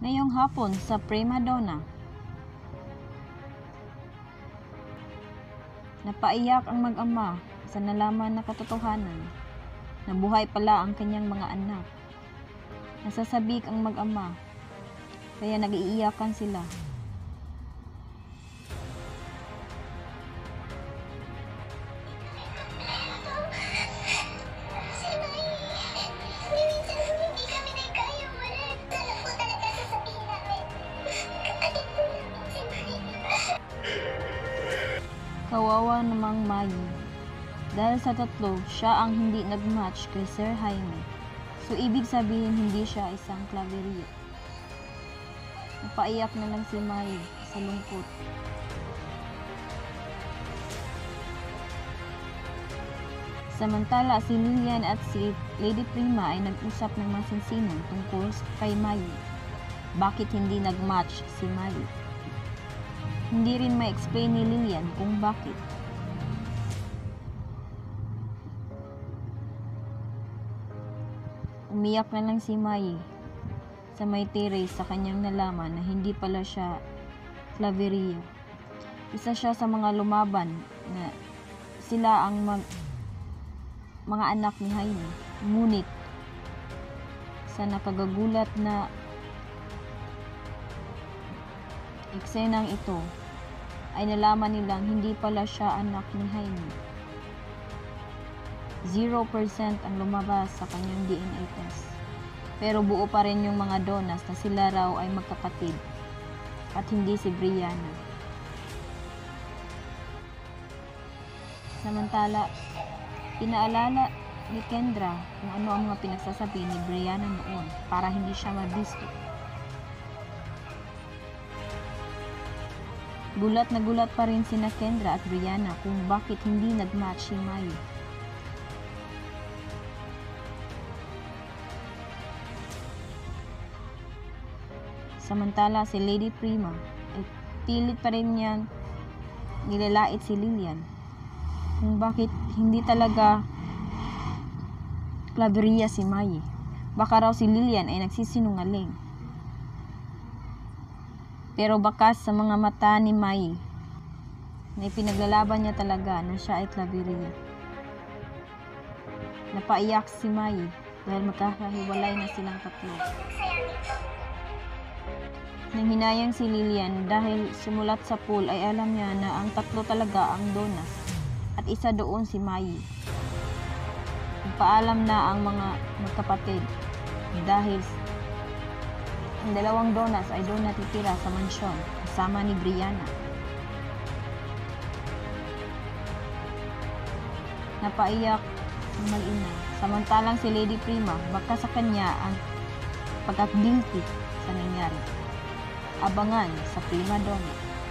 Ngayong hapon sa Prima Donna. Napaiyak ang mag-ama sa nalaman na katotohanan na buhay pala ang kanyang mga anak. Nasasabik ang mag-ama, kaya nag-iiyakan sila. Kawawa namang Maggie. Dahil sa tatlo, siya ang hindi nag-match kay Sir Jaime. So, ibig sabihin hindi siya isang Claveria. Napaiyak na lang si Maggie sa lungkot. Samantala, si Lilian at si Lady Prima ay nag-usap ng masinsinan tungkol kay Maggie. Bakit hindi nag-match si Maggie? Hindi rin ma-explain ni Lilian kung bakit. Umiyak na lang si Mai sa may terrace sa kanyang nalaman na hindi pala siya Claveria. Isa siya sa mga lumaban na sila ang mga anak ni Jaime. Ngunit sa nakagagulat na eksenang ito ay nalaman nilang hindi pala siya anak ni Jaime. 0% ang lumabas sa kanyang DNA test. Pero buo pa rin yung mga donas na sila raw ay magkapatid at hindi si Brianna. Samantala, pinaalala ni Kendra kung ano ang mga pinagsasabi ni Brianna noon para hindi siya mabisto. Gulat na gulat pa rin sina Kendra at Brianna kung bakit hindi nag-match si Mai. Samantala si Lady Prima ay pilit pa rin niyang nilalait si Lilian kung bakit hindi talaga Claveria si Mai. Baka raw si Lilian ay nagsisinungaling. Pero bakas sa mga mata ni Mai na ipinaglalaban niya talaga na siya ay Claveria. Napaiyak si Mai dahil magkakahiwalay na silang tatlo. Nanghinayang si Lilian dahil simulat sa pool ay alam niya na ang tatlo talaga ang donas at isa doon si Mai. Nagpaalam na ang mga magkapatid dahil ang dalawang donas ay doon natitira sa mansyon kasama ni Brianna. Napaiyak ang mag-ina. Samantalang si Lady Prima, baka sa kanya ang pagka-guilty sa nangyari. Abangan sa Prima Donna.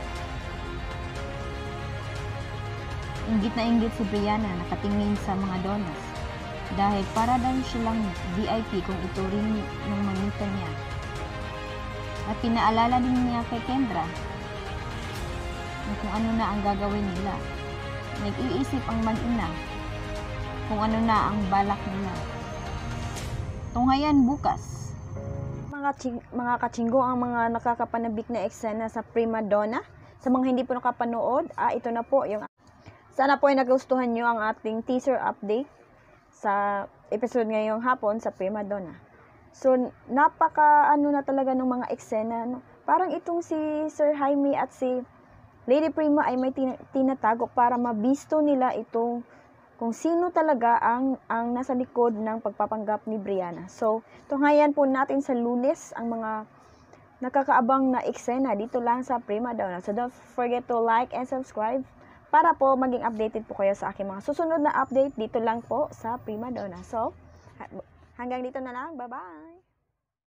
Inggit na inggit si Brianna nakatingin sa mga donas dahil para daw silang VIP kung ito rin ng mamita niya. At pinaalala din niya kay Kendra na kung ano na ang gagawin nila. Nag-iisip ang mag-ina kung ano na ang balak nila. Tunghayan bukas. Mga katsinggo, ang mga nakakapanabik na eksena sa Prima Donna. Sa mga hindi po nakapanood, ito na po yung... Sana po ay nagustuhan nyo ang ating teaser update sa episode ngayong hapon sa Prima Donna. So, napaka na talaga ng mga eksena. No? Parang itong si Sir Jaime at si Lady Prima ay may tinatago para mabisto nila itong kung sino talaga ang nasa likod ng pagpapanggap ni Brianna. So, tunghayan po natin sa Lunes ang mga nakakaabang na eksena dito lang sa Prima Donna. So, don't forget to like and subscribe para po maging updated po kayo sa aking mga susunod na update dito lang po sa Prima Donna. So, hanggang dito na lang. Bye-bye!